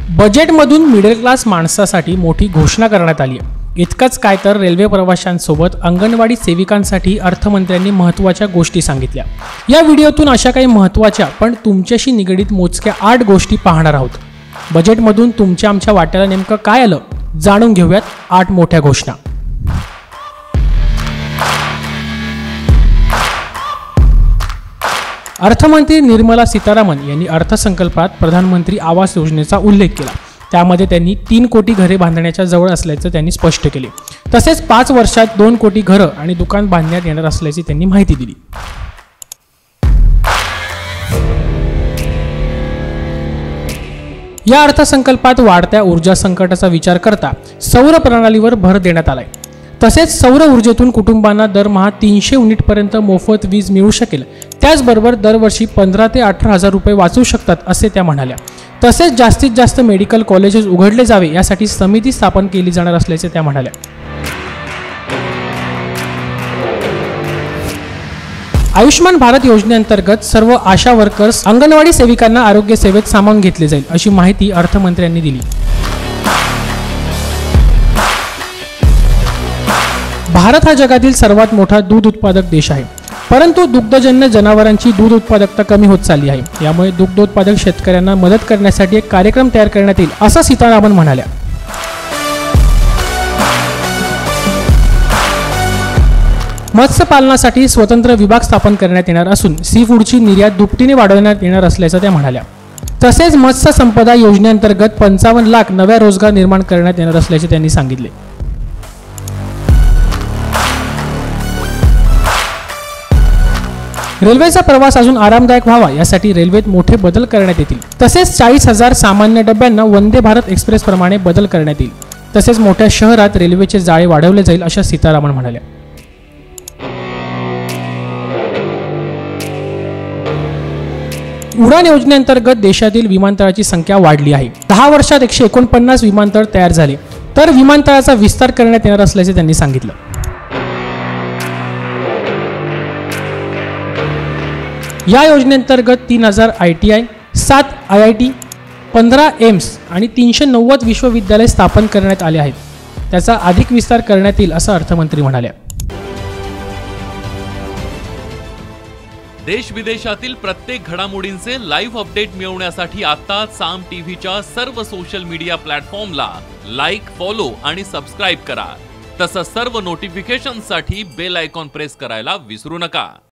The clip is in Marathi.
बजेटमधून मिडल क्लास माणसासाठी मोठी घोषणा करण्यात आली आहे। इतकंच काय तर रेल्वे प्रवाशांसोबत अंगणवाडी सेविकांसाठी अर्थमंत्र्यांनी महत्त्वाच्या गोष्टी सांगितल्या। या व्हिडिओतून अशा काही महत्त्वाच्या पण तुमच्याशी निगडीत मोजक्या 8 गोष्टी पाहणार आहोत। बजेटमधून तुमच्या आमच्या वाट्याला नेमकं काय आलं जाणून घेऊयात 8 मोठ्या घोषणा। अर्थमंत्री निर्मला सीतारामन यांनी अर्थसंकल्पात प्रधानमंत्री आवास योजनेचा उल्लेख केला। त्यामध्ये त्यांनी 3 कोटी घरे बांधण्याच्या जवळ असल्याचं त्यांनी स्पष्ट केले। तसेच 5 वर्षात 2 कोटी घरं आणि दुकान बांधण्यात येणार असल्याची त्यांनी माहिती दिली। या अर्थसंकल्पात वाढत्या ऊर्जा संकटाचा विचार करता सौर प्रणालीवर भर देण्यात आलाय। तसेच सौर ऊर्जेतून कुटुंबांना दरमहा 300 युनिटपर्यंत मोफत वीज मिळू शकेल। त्याचबरोबर दरवर्षी 15 ते 18 हजार रुपये वाचू शकतात असे त्या म्हणाल्या। तसेच जास्तीत जास्त मेडिकल कॉलेजेस उघडले जावे यासाठी समिती स्थापन केली जाणार असल्याचे त्या म्हणाल्या। आयुष्मान भारत योजनेअंतर्गत सर्व आशा वर्कर्स अंगणवाडी सेविकांना आरोग्य सेवेत सामावून घेतले जाईल अशी माहिती अर्थमंत्र्यांनी दिली। भारत हा जगातील सर्वात मोठा दूध उत्पादक देश आहे, परंतु दुग्धजन्य जनावरांची दूध उत्पादकता कमी होत चालली आहे। यामुळे दुग्धोत्पादक शेतकऱ्यांना मदत करण्यासाठी एक कार्यक्रम तयार करण्यात येईल असं सीतारामन म्हणाल्या। मत्स्यपालनासाठी स्वतंत्र विभाग स्थापन करण्यात येणार असून सी फूडची निर्यात दुपटीने वाढवण्यात येणार असल्याचं त्या म्हणाल्या। तसेच मत्स्य संपदा योजनेअंतर्गत 55 लाख नव्या रोजगार निर्माण करण्यात येणार असल्याचे त्यांनी सांगितले। रेल्वेचा प्रवास अजून आरामदायक व्हावा यासाठी रेल्वेत मोठे बदल करण्यात येतील। तसेच 40,000 सामान्य डब्यांना वंदे भारत एक्सप्रेस प्रमाणे बदल करण्यात येईल। तसेच मोठ्या शहरात रेल्वेचे जाळे वाढवले जाईल अशा सीतारामन म्हणाल्या। उडान योजनेअंतर्गत देशातील विमानतळाची संख्या वाढली आहे। 10 वर्षात 149 विमानतळ तयार झाले, तर विमानतळाचा विस्तार करण्यात येणार असल्याचे त्यांनी सांगितलं। या योजनेअंतर्गत 3000 ITI, 7 IIT, 15 एम्स आणि 390 विश्वविद्यालय स्थापन करण्यात आले आहेत। त्याचा अधिक विस्तार करण्यात येईल असं अर्थमंत्री म्हणाल्या। देश विदेशातील प्रत्येक घडामोडींचे लाईव्ह अपडेट मिळवण्यासाठी आता साम टीव्हीच्या सर्व सोशल मीडिया प्लॅटफॉर्मला लाईक, फॉलो आणि सबस्क्राईब करा। तसंच सर्व नोटिफिकेशनसाठी बेल आयकॉन प्रेस करायला विसरू नका।